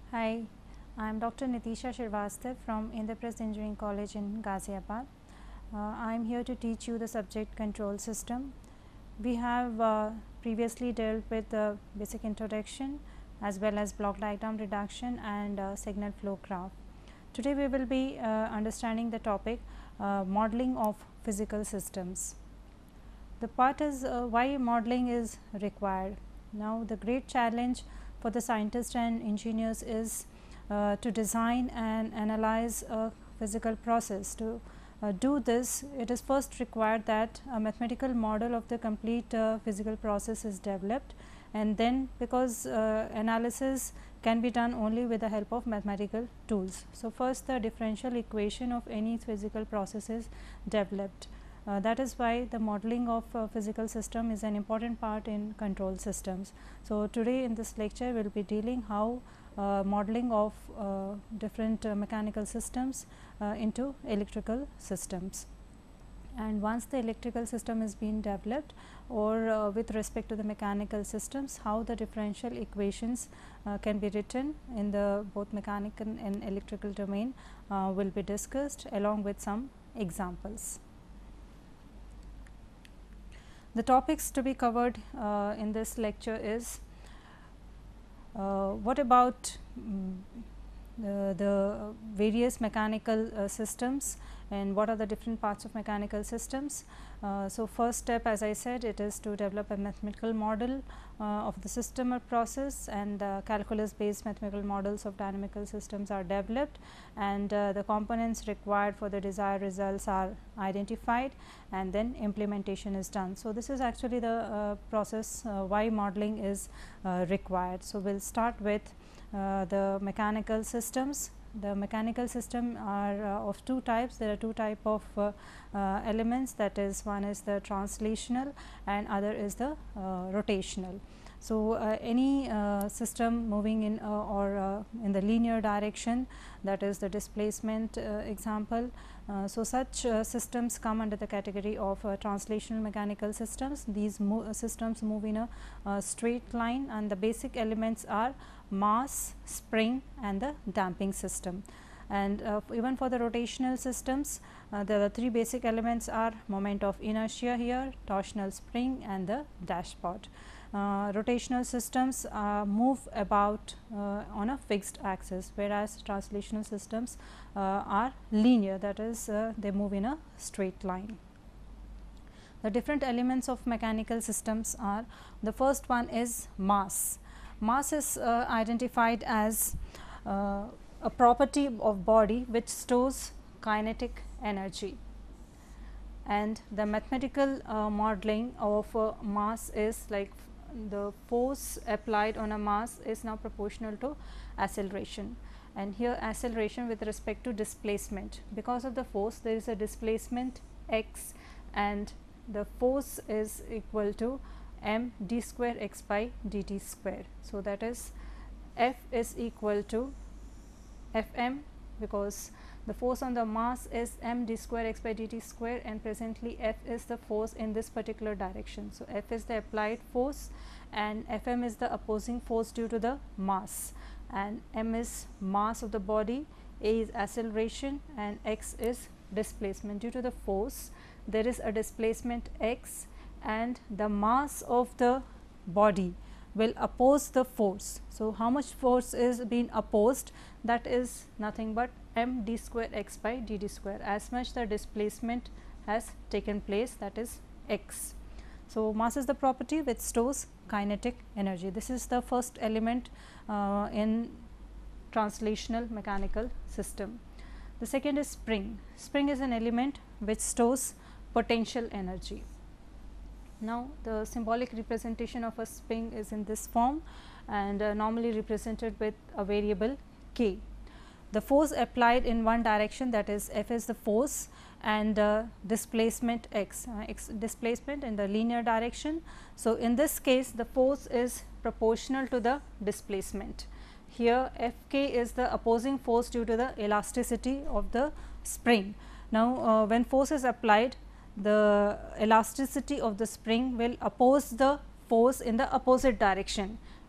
Hi, I am Dr. Nitisha Shrivastava from Indraprasth Engineering College in Ghaziabad. I am here to teach you the subject control system. We have previously dealt with the basic introduction as well as block diagram reduction and signal flow graph. Today we will be understanding the topic modeling of physical systems. The part is why modeling is required. Now, the great challenge for the scientists and engineers is to design and analyze a physical process. To do this, it is first required that a mathematical model of the complete physical process is developed, and then because analysis can be done only with the help of mathematical tools. So, first the differential equation of any physical process is developed. That is why the modeling of physical system is an important part in control systems. So, today in this lecture we will be dealing how modeling of different mechanical systems into electrical systems. And once the electrical system is being developed, or with respect to the mechanical systems, how the differential equations can be written in the both mechanical and electrical domain will be discussed along with some examples. The topics to be covered in this lecture is what about the various mechanical systems and what are the different parts of mechanical systems. So, first step, as I said, it is to develop a mathematical model of the system or process, and calculus based mathematical models of dynamical systems are developed, and the components required for the desired results are identified, and then implementation is done. So, this is actually the process why modeling is required. So, we will start with the mechanical systems. The mechanical system are of two types. There are two types of elements, that is, one is the translational and other is the rotational. So, any system moving in or in the linear direction, that is the displacement example. So, such systems come under the category of translational mechanical systems. These systems move in a straight line, and the basic elements are mass, spring and the damping system. And even for the rotational systems, there are three basic elements are moment of inertia here, torsional spring and the dashpot. Rotational systems move about on a fixed axis, whereas translational systems are linear, that is they move in a straight line. The different elements of mechanical systems are, the first one is mass. Mass is identified as a property of body which stores kinetic energy, and the mathematical modeling of mass is like the force applied on a mass is now proportional to acceleration, and here acceleration with respect to displacement. Because of the force, there is a displacement x, and the force is equal to m d square x by dt square. So, that is F is equal to Fm, because the force on the mass is m d square x by dt square, and presently F is the force in this particular direction. So, F is the applied force and Fm is the opposing force due to the mass, and m is mass of the body, a is acceleration and x is displacement. Due to the force, there is a displacement x, and the mass of the body will oppose the force. So, how much force is being opposed? That is nothing but m d square x by dt square, as much the displacement has taken place, that is x. So, mass is the property which stores kinetic energy. This is the first element in translational mechanical system. The second is spring. Spring is an element which stores potential energy. Now, the symbolic representation of a spring is in this form, and normally represented with a variable k. The force applied in one direction, that is F is the force, and displacement x, displacement in the linear direction. So, in this case the force is proportional to the displacement. Here F k is the opposing force due to the elasticity of the spring. Now, when force is applied, the elasticity of the spring will oppose the force in the opposite direction,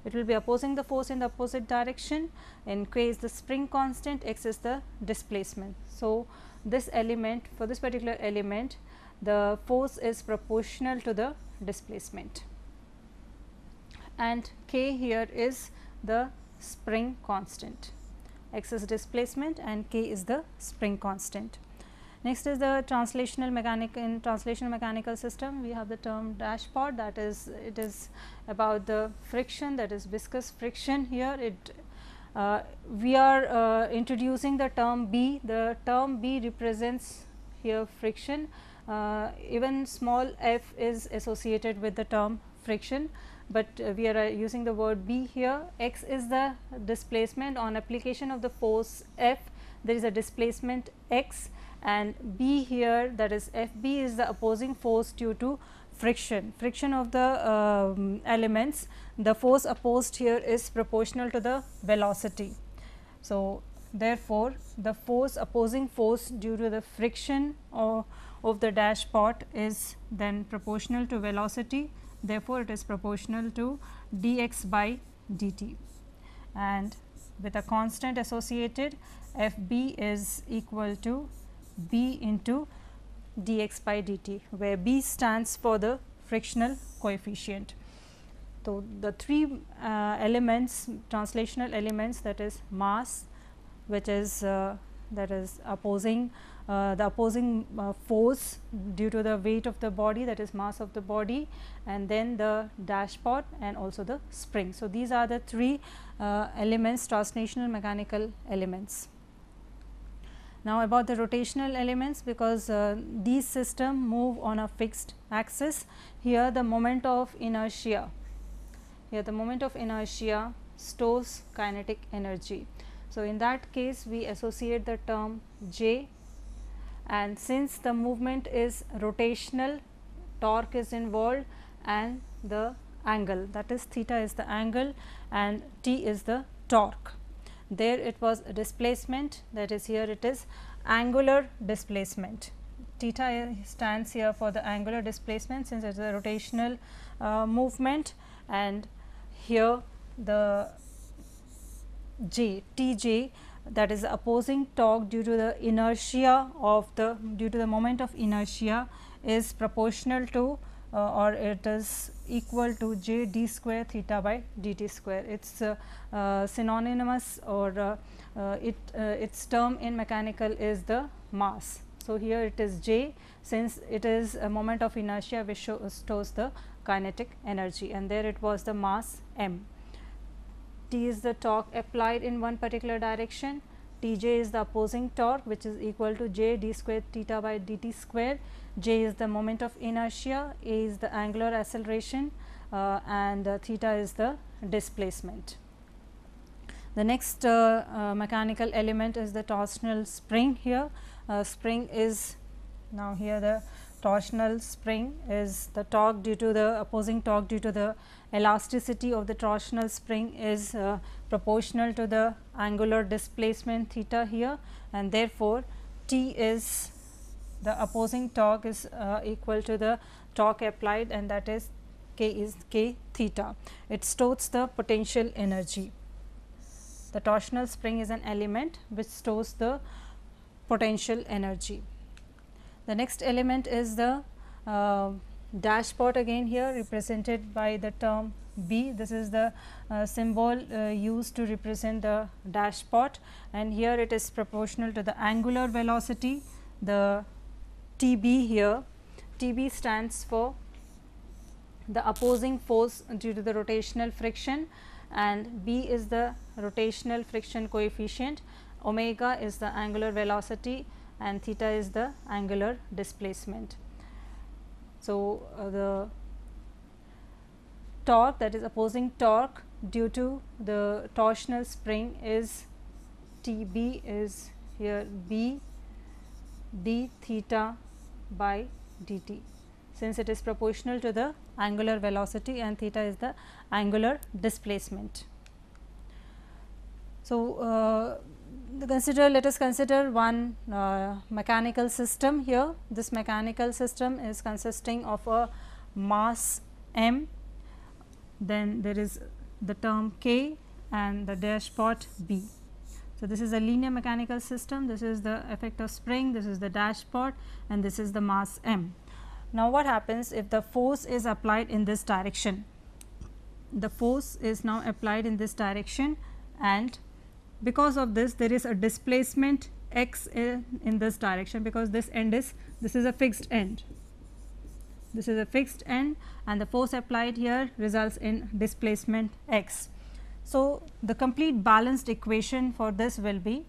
it will be opposing the force in the opposite direction, and k is the spring constant, x is the displacement. So, this element, for this particular element, the force is proportional to the displacement, and k here is the spring constant. X is displacement and k is the spring constant. Next is the translational mechanical system. We have the term dashpot, that is, it is about the friction, that is viscous friction. Here we are introducing the term B. The term B represents here friction. Even small f is associated with the term friction, but we are using the word B here. X is the displacement. On application of the force F, there is a displacement x, and B here, that is F B, is the opposing force due to friction of the elements. The force opposed here is proportional to the velocity. So, therefore, the opposing force due to the friction of the dashpot is then proportional to velocity. Therefore, it is proportional to dx by dt, and with a constant associated, F B is equal to B into dx by dt, where B stands for the frictional coefficient. So, the three elements, translational elements, that is mass, which is opposing the opposing force due to the weight of the body, that is mass of the body, and then the dashpot and also the spring. So, these are the three elements, translational mechanical elements. Now, about the rotational elements, because these systems move on a fixed axis. Here the moment of inertia, stores kinetic energy. So, in that case we associate the term J, and since the movement is rotational, torque is involved and the angle, that is theta is the angle and T is the torque. There it was a displacement, that is here it is angular displacement. Theta stands here for the angular displacement, since it is a rotational movement, and here the J, Tj, that is the opposing torque due to the inertia of the moment of inertia, is proportional to or it is equal to j d square theta by dt square. It is synonymous, or its term in mechanical is the mass. So, here it is j, since it is a moment of inertia which stores the kinetic energy, and there it was the mass m. T is the torque applied in one particular direction, Tj is the opposing torque, which is equal to j d square theta by dt square. J is the moment of inertia, A is the angular acceleration, and theta is the displacement. The next mechanical element is the torsional spring. Here spring is, now here the torsional spring is the torque due to the opposing torque due to the elasticity of the torsional spring is proportional to the angular displacement theta here, and therefore, T is the opposing torque is equal to the torque applied, and that is k theta. It stores the potential energy. The torsional spring is an element which stores the potential energy. The next element is the dashpot, again here represented by the term B. This is the symbol used to represent the dashpot, and here it is proportional to the angular velocity. The Tb here, Tb stands for the opposing force due to the rotational friction, and B is the rotational friction coefficient, omega is the angular velocity, and theta is the angular displacement. So, the torque, that is opposing torque due to the torsional spring is Tb is here B d theta by dt, since it is proportional to the angular velocity and theta is the angular displacement. So, let us consider one mechanical system here. This mechanical system is consisting of a mass m, then there is the term K and the dash pot B. So, this is a linear mechanical system, this is the effect of spring, this is the dash pot, and this is the mass m. Now, what happens if the force is applied in this direction? The force is now applied in this direction, and because of this there is a displacement x in this direction, because this is a fixed end. This is a fixed end and the force applied here results in displacement x. So, the complete balanced equation for this will be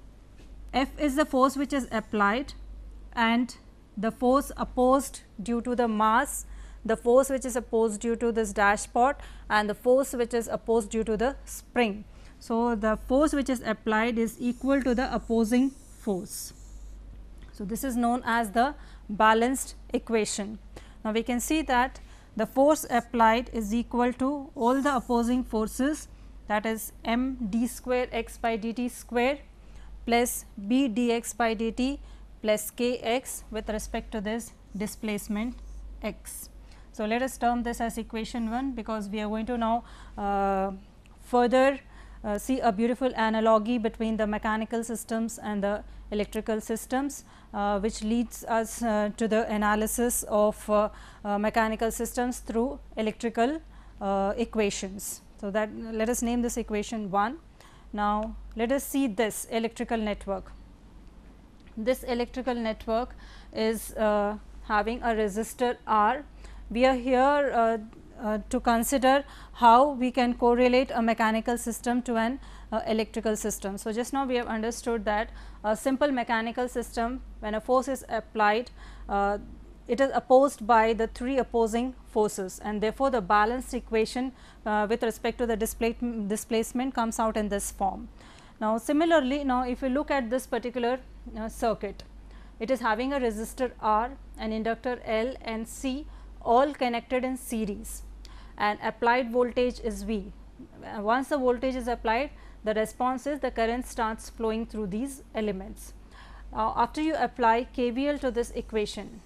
F is the force which is applied and the force opposed due to the mass, the force which is opposed due to this dash pot, and the force which is opposed due to the spring. So, the force which is applied is equal to the opposing force. So, this is known as the balanced equation. Now, we can see that the force applied is equal to all the opposing forces, that is m d square x by dt square plus b dx by dt plus k x with respect to this displacement x. So, let us term this as equation 1, because we are going to now further see a beautiful analogy between the mechanical systems and the electrical systems, which leads us to the analysis of mechanical systems through electrical equations. So, that let us name this equation 1. Now, let us see this electrical network. This electrical network is having a resistor R. We are here to consider how we can correlate a mechanical system to an electrical system. So, just now we have understood that a simple mechanical system, when a force is applied, it is opposed by the 3 opposing forces, and therefore, the balanced equation with respect to the displacement comes out in this form. Now, similarly, now if you look at this particular circuit, it is having a resistor R, an inductor L and C, all connected in series, and applied voltage is V. Once the voltage is applied, the response is the current starts flowing through these elements. Now, after you apply KVL to this equation,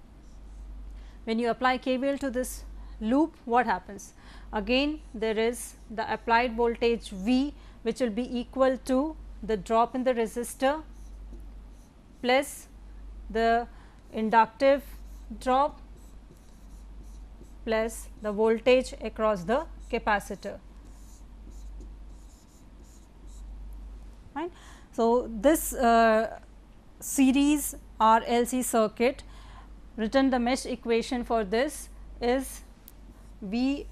when you apply KVL to this loop, what happens? Again there is the applied voltage V, which will be equal to the drop in the resistor plus the inductive drop plus the voltage across the capacitor. Right. So, this series RLC circuit, written the mesh equation for this is V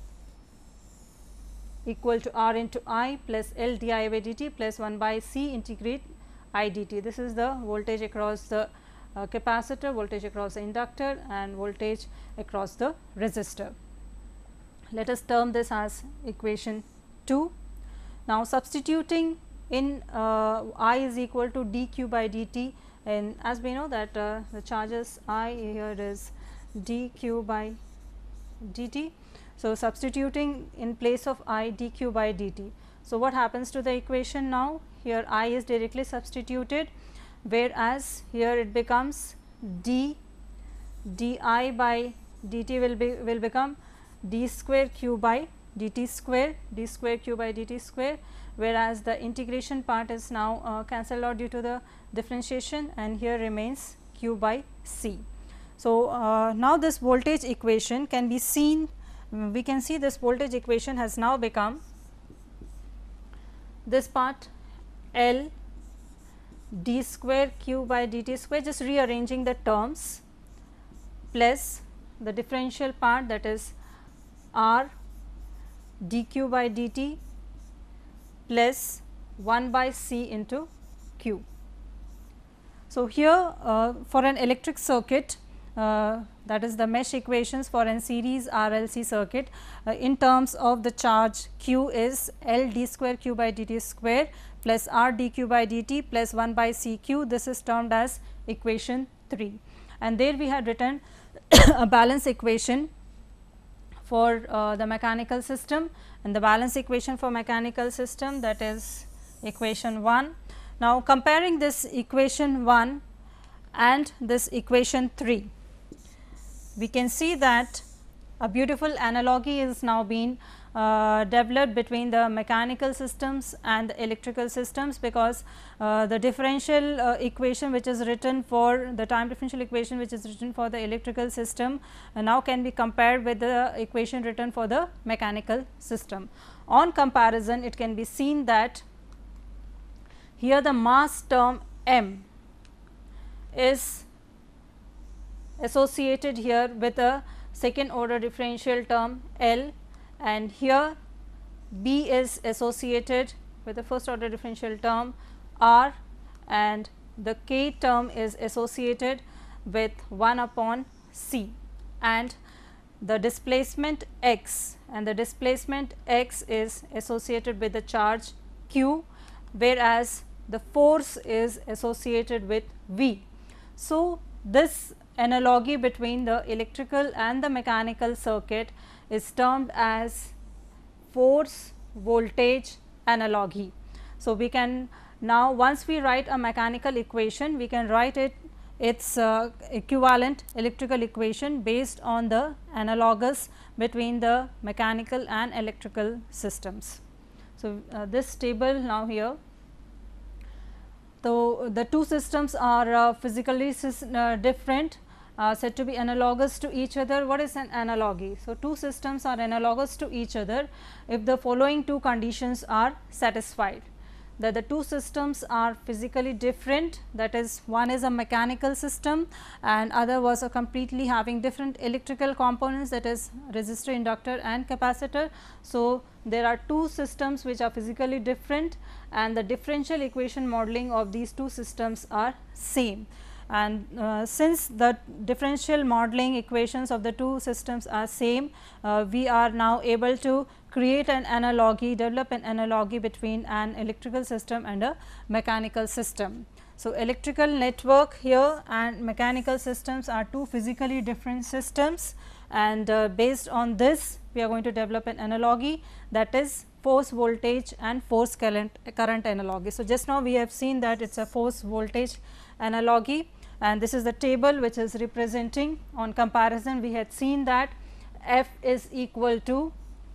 equal to R into I plus L di by dt plus 1 by C integrate I dt. This is the voltage across the capacitor, voltage across the inductor, and voltage across the resistor. Let us term this as equation 2. Now, substituting in I is equal to dq by dt, and as we know that the charges I here is dq by dt. So, substituting in place of I dq by dt. So, what happens to the equation now? Here I is directly substituted, whereas here it becomes d by dt will become d square q by dt square, d square q by dt square, whereas the integration part is now cancelled out due to the differentiation, and here remains q by c. So, now this voltage equation can be seen, we can see this voltage equation has now become this part L d square q by dt square, just rearranging the terms, plus the differential part, that is R dq by dt plus 1 by C into q. So, here for an electric circuit, that is the mesh equations for an series RLC circuit, in terms of the charge q is L d square q by dt square plus R dq by dt plus 1 by C q. This is termed as equation 3, and there we had written a balance equation for the mechanical system, and the balance equation for mechanical system, that is equation 1. Now, comparing this equation 1 and this equation 3, we can see that a beautiful analogy is now being developed between the mechanical systems and the electrical systems, because the differential equation which is written for the time differential equation which is written for the electrical system now can be compared with the equation written for the mechanical system. On comparison, it can be seen that here the mass term m is associated here with a second order differential term L, and here B is associated with the first order differential term R, and the K term is associated with 1 upon C, and the displacement x, and the displacement x is associated with the charge q, whereas the force is associated with V. So, this analogy between the electrical and the mechanical circuit is termed as force voltage analogy. So, we can now, once we write a mechanical equation, we can write its equivalent electrical equation based on the analogous between the mechanical and electrical systems. So, this table now here. So, the two systems are physically different, said to be analogous to each other. What is an analogy? So, two systems are analogous to each other if the following two conditions are satisfied: that the two systems are physically different, that is, one is a mechanical system and other was a completely having different electrical components, that is resistor, inductor and capacitor. So, there are two systems which are physically different, and the differential equation modeling of these two systems are same. And since the differential modeling equations of the two systems are same, we are now able to create an analogy, develop an analogy between an electrical system and a mechanical system. So, electrical network here and mechanical systems are two physically different systems, and based on this we are going to develop an analogy, that is force voltage and force current analogy. So, just now we have seen that it is a force voltage analogy, and this is the table which is representing. On comparison, we had seen that F is equal to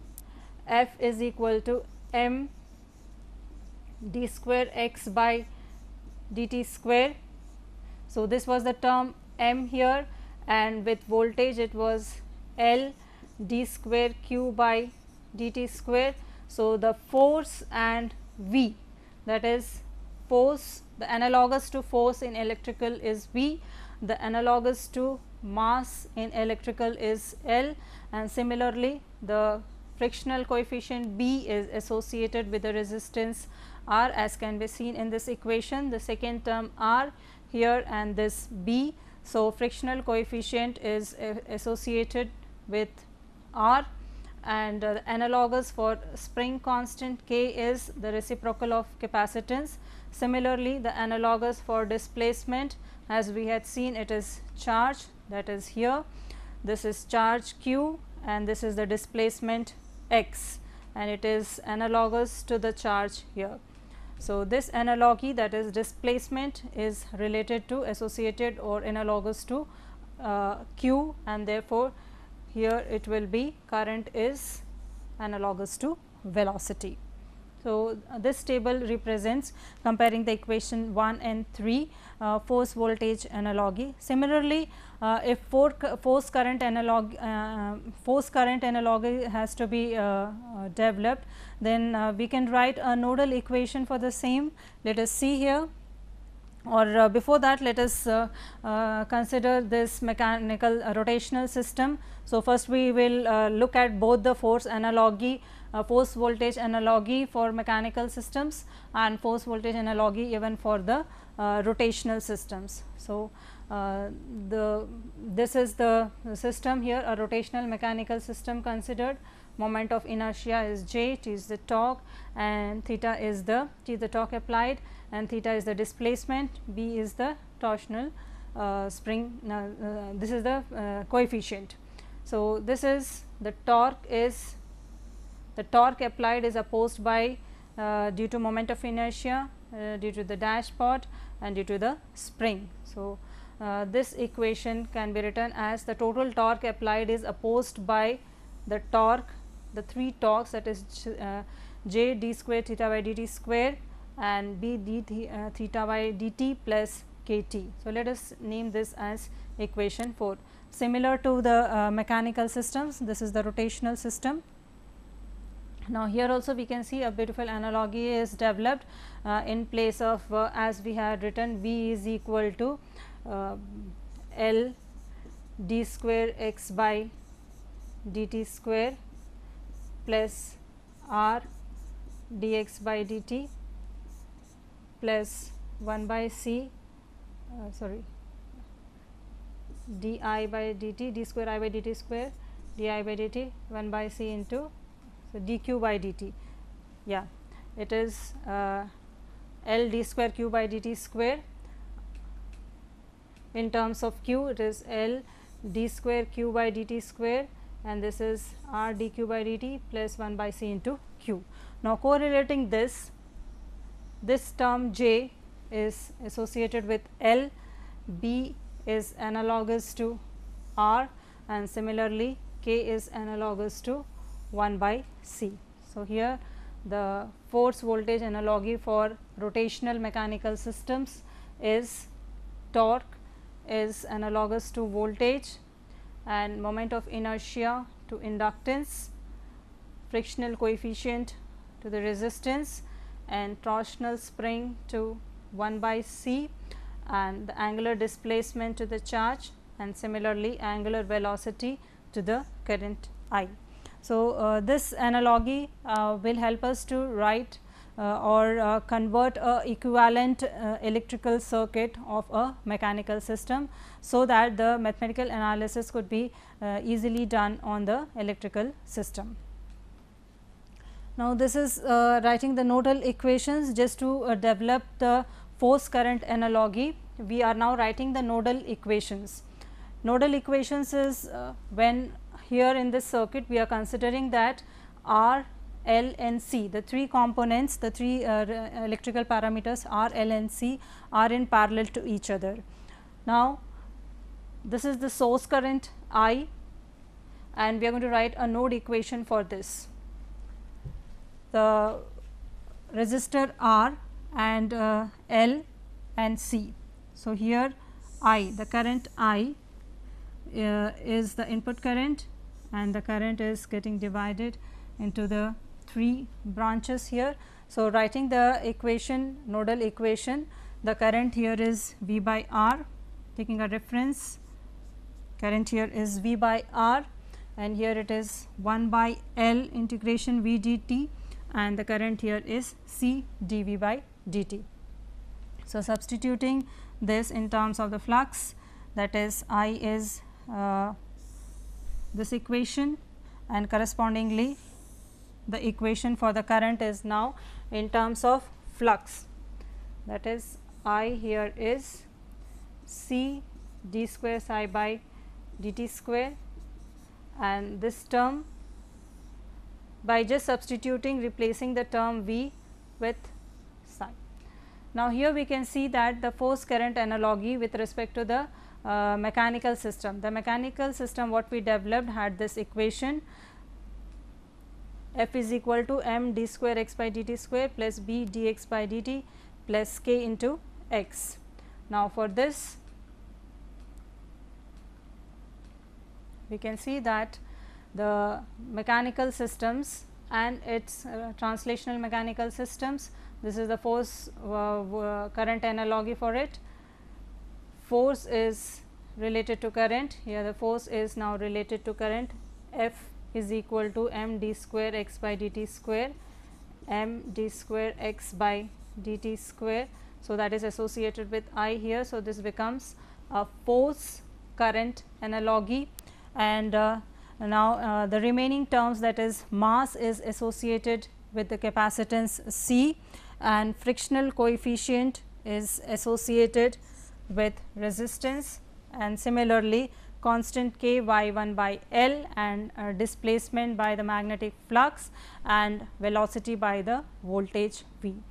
m d square x by dt square. So, this was the term m here, and with voltage it was L d square q by dt square. So, the force and V, that is force, the analogous to force in electrical is V, the analogous to mass in electrical is L, and similarly the frictional coefficient B is associated with the resistance R, as can be seen in this equation, the second term R here and this B. So, frictional coefficient is associated with R, and analogous for spring constant K is the reciprocal of capacitance. Similarly, the analogous for displacement, as we had seen, it is charge, that is here, this is charge Q and this is the displacement x, and it is analogous to the charge here. So, this analogy, that is displacement, is related to, associated or analogous to Q, and therefore, here it will be current is analogous to velocity. So, this table represents comparing the equation 1 and 3 force voltage analogy. Similarly, if force current analogy has to be developed, then we can write a nodal equation for the same. Let us see here, or before that let us consider this mechanical rotational system. So, first we will look at both the force analogy, force voltage analogy for mechanical systems and force voltage analogy even for the rotational systems. So, this is the system here, a rotational mechanical system considered. Moment of inertia is J, T is the torque, and theta is the torque applied, and theta is the displacement, B is the torsional spring, this is the coefficient. So, this is the torque applied is opposed by due to moment of inertia, due to the dashpot and due to the spring. So, this equation can be written as the total torque applied is opposed by the torque the 3 torques, that is J d square theta by dt square and B d theta by dt plus kt. So, let us name this as equation 4. Similar to the mechanical systems, this is the rotational system. Now, here also we can see a beautiful analogy is developed in place of as we had written V is equal to L d square x by dt square plus R dx by dt plus 1 by C di by dt d square I by dt square di by dt 1 by C into dq by dt. Yeah, it is L d square q by dt square. In terms of q, it is L d square q by dt square, and this is R dq by dt plus 1 by C into q. Now, correlating this term j is associated with L, B is analogous to R, and similarly K is analogous to 1 by C. So, here the force voltage analogy for rotational mechanical systems is torque is analogous to voltage, and moment of inertia to inductance, frictional coefficient to the resistance, and torsional spring to 1 by C, and the angular displacement to the charge, and similarly angular velocity to the current I. So, this analogy will help us to write or convert a equivalent electrical circuit of a mechanical system, so that the mathematical analysis could be easily done on the electrical system. Now, this is writing the nodal equations just to develop the force current analogy. We are now writing the nodal equations. Nodal equations is when here in this circuit we are considering that R, L and C, the 3 components, the 3 electrical parameters R, L and C are in parallel to each other. Now, this is the source current I, and we are going to write a node equation for this. The resistor R and L and C. So, here I, the current I is the input current, and the current is getting divided into the 3 branches here. So, writing the equation, nodal equation, the current here is V by R, taking a reference, current here is V by R, and here it is 1 by L integration V dt, and the current here is C dV by dt. So, substituting this in terms of the flux, that is I is this equation, and correspondingly the equation for the current is now in terms of flux, that is I here is C d square psi by dt square, and this term by just substituting, replacing the term V with psi. Now, here we can see that the force current analogy with respect to the mechanical system. The mechanical system what we developed had this equation F is equal to m d square x by dt square plus b dx by dt plus k into x. Now, for this we can see that the mechanical systems and its translational mechanical systems, this is the force current analogy for it. Force is related to current, here the force is now related to current. F is equal to m d square x by dt square, m d square x by dt square. So, that is associated with I here. So, this becomes a force current analogy, and now the remaining terms, that is mass is associated with the capacitance C, and frictional coefficient is associated with resistance, and similarly constant k y 1 by L, and displacement by the magnetic flux, and velocity by the voltage V.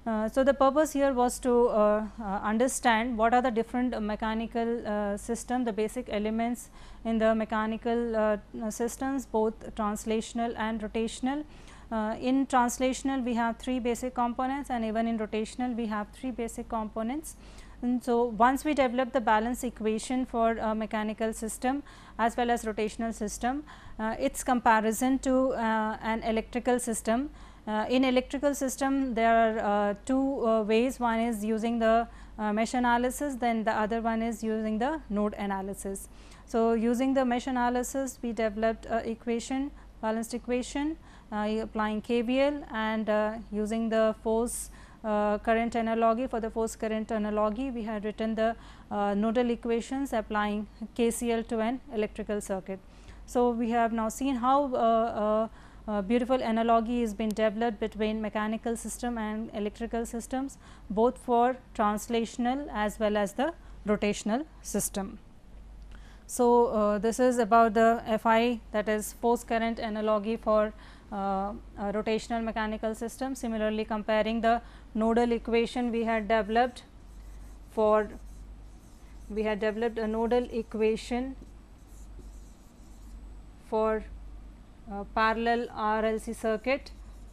So, the purpose here was to understand what are the different mechanical system, the basic elements in the mechanical systems, both translational and rotational. In translational we have 3 basic components, and even in rotational we have 3 basic components. And so, once we develop the balance equation for a mechanical system as well as rotational system, its comparison to an electrical system. In electrical system there are 2 ways, one is using the mesh analysis, then the other one is using the node analysis. So, using the mesh analysis we developed equation, balanced equation applying KVL, and using the force current analogy. For the force current analogy we had written the nodal equations applying KCL to an electrical circuit. So, we have now seen how beautiful analogy has been developed between mechanical system and electrical systems, both for translational as well as the rotational system. So, this is about the FI, that is force current analogy for rotational mechanical system. Similarly, comparing the nodal equation we had developed a nodal equation for parallel RLC circuit,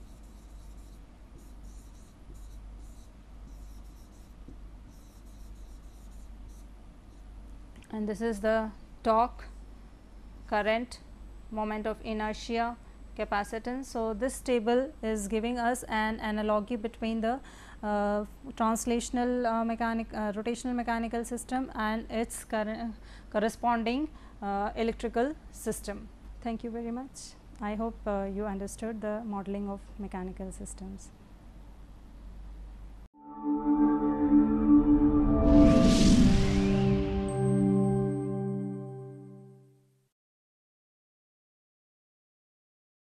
and this is the torque, current, moment of inertia, capacitance. So, this table is giving us an analogy between the translational rotational mechanical system and its corresponding electrical system. Thank you very much. I hope you understood the modeling of mechanical systems.